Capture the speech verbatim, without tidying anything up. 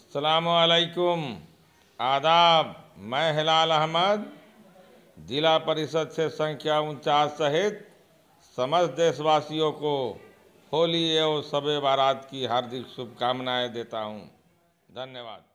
अस्सलामुअलैकुम, आदाब। मैं हिलाल अहमद जिला परिषद से संख्या उनचास सहित समस्त देशवासियों को होली एवं शब बारात की हार्दिक शुभकामनाएं देता हूं। धन्यवाद।